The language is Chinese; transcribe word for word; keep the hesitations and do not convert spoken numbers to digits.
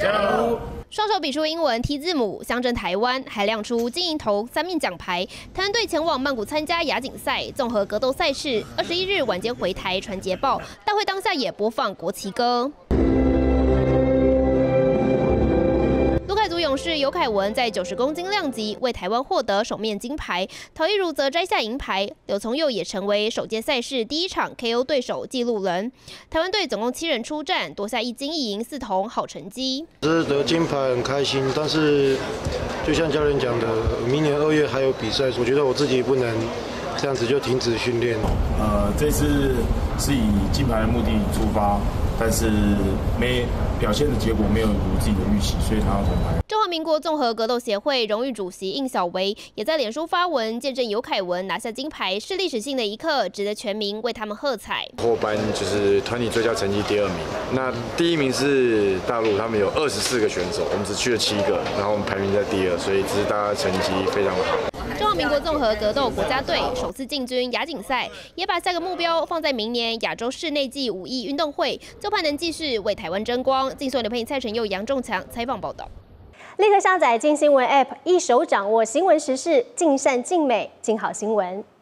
加油！ 双手比出英文 T 字母，象征台湾，还亮出金银铜三面奖牌。台湾队前往曼谷参加亚锦赛综合格斗赛事，二十一日晚间回台传捷报。大会当下也播放国旗歌。 卢凯族勇士尤凯文在九十公斤量级为台湾获得首面金牌，陶一如则摘下银牌。柳从佑也成为首届赛事第一场 K O 对手记录人。台湾队总共七人出战，夺下一金一银四铜好成绩。 是得金牌很开心，但是就像教练讲的，明年二月还有比赛，我觉得我自己不能这样子就停止训练。 呃，这次是以金牌的目的出发。 但是没表现的结果没有如自己的预期，所以他要铜牌。 中华民国综合格斗协会荣誉主席应小维也在脸书发文，见证尤凯文拿下金牌是历史性的一刻，值得全民为他们喝彩。 获颁就是团体最佳成绩第二名，那第一名是大陆，他们有二十四个选手，我们只去了七个，然后我们排名在第二，所以只是大家成绩非常好。 中华民国综合格斗国家队首次进军亚锦赛，也把下个目标放在明年亚洲室内暨武艺运动会，就盼能继续为台湾争光。竞速刘佩颖、蔡成佑、杨仲强采访报道。 立刻下载镜新闻 App， 一手掌握新闻时事，尽善尽美，尽好新闻。